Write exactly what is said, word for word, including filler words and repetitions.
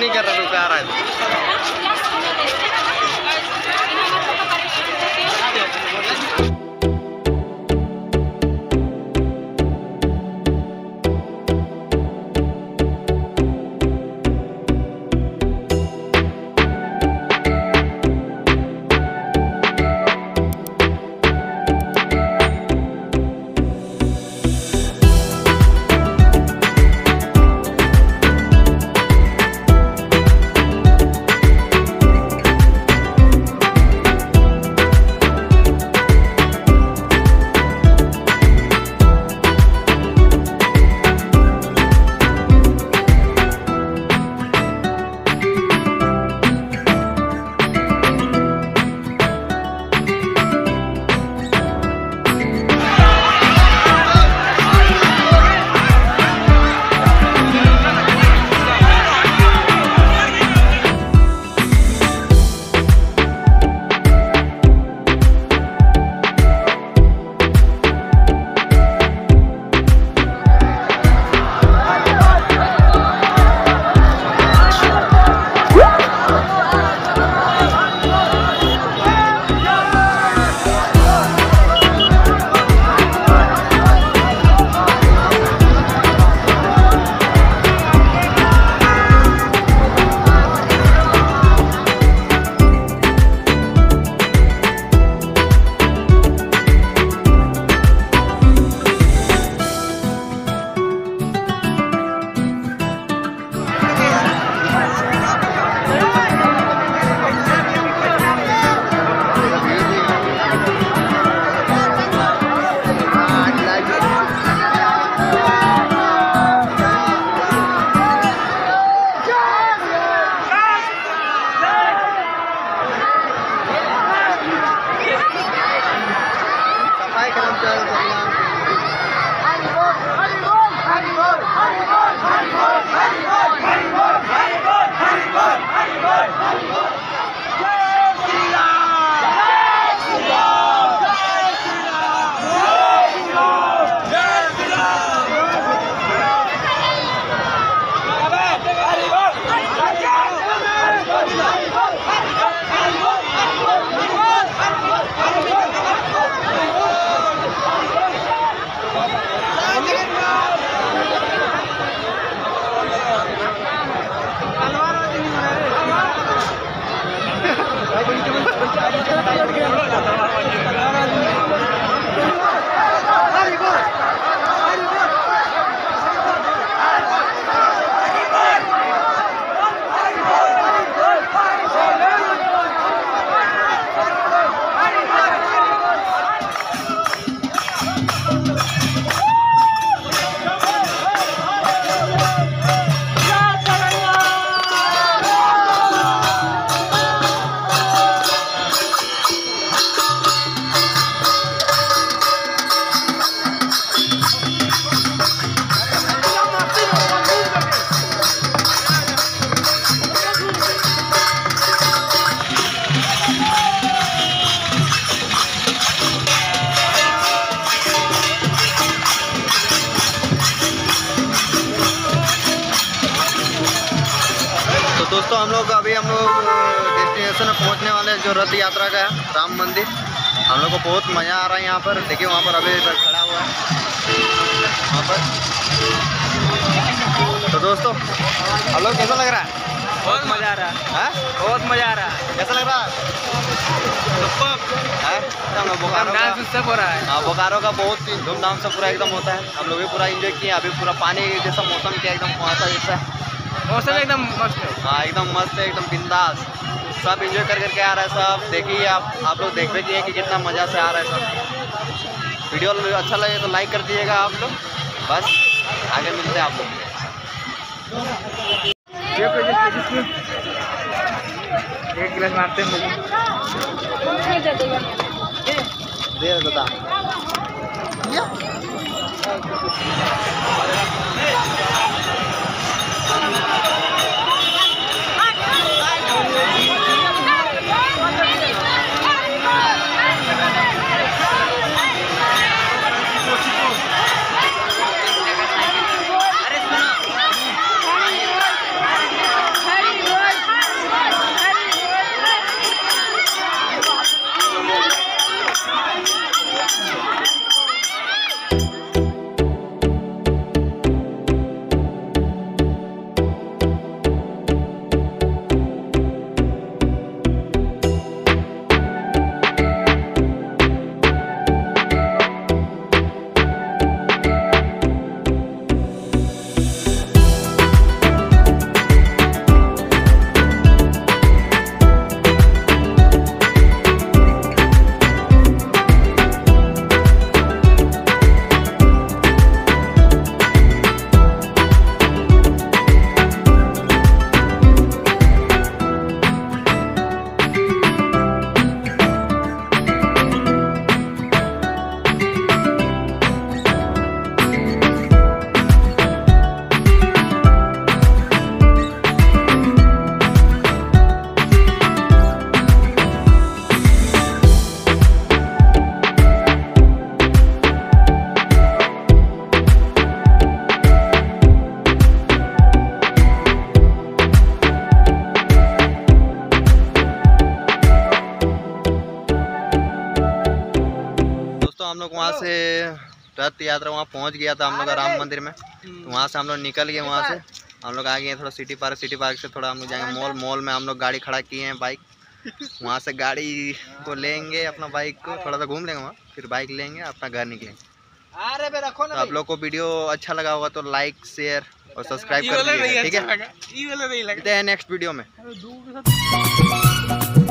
नहीं कर रहा, रुका आ रहा है। दोस्तों हम लोग अभी हम लोग डेस्टिनेशन में पहुंचने वाले हैं जो रथ यात्रा का है, राम मंदिर। हम लोग को बहुत मज़ा आ रहा है यहाँ पर। देखिए वहाँ पर अभी खड़ा हुआ है वहाँ पर। तो दोस्तों हम लोग कैसा लग रहा है? बहुत मज़ा आ रहा है। हाँ बहुत मज़ा आ रहा है। कैसा लग रहा है? हम लोग बोकारो डांस सब हो रहा है। हाँ बोकारो का बहुत धूमधाम से पूरा एकदम होता है। हम लोग भी पूरा एंजॉय किए। अभी पूरा पानी जैसा मौसम किया, एकदम वहाँ जैसा मौसम एकदम मस्त है। हाँ एकदम मस्त है, एकदम बिंदास। सब एंजॉय कर करके आ रहा है सब। देखिए आप आप लोग देख रहे कि कितना मज़ा से आ रहा है सब। वीडियो अच्छा लगे तो लाइक कर दीजिएगा आप लोग। बस आगे मिलते हैं आप लोग। एक गिलास मारते हैं दे बता लोग वहाँ से रथ यात्रा वहाँ पहुँच गया था हम लोग राम मंदिर में। तो वहाँ से हम लोग निकल गए, वहाँ से हम लोग आ गए थोड़ा सिटी पार्क। सिटी पार्क से थोड़ा हम लोग जाएंगे मॉल। मॉल में हम लोग गाड़ी खड़ा किए हैं बाइक, वहाँ से गाड़ी को लेंगे अपना बाइक को थोड़ा सा घूम लेंगे वहाँ, फिर बाइक लेंगे अपना घर निकलेंगे। तो आप लोग को वीडियो अच्छा लगा होगा तो लाइक शेयर और सब्सक्राइब कर दीजिएगा, ठीक है? मिलते हैं नेक्स्ट वीडियो में।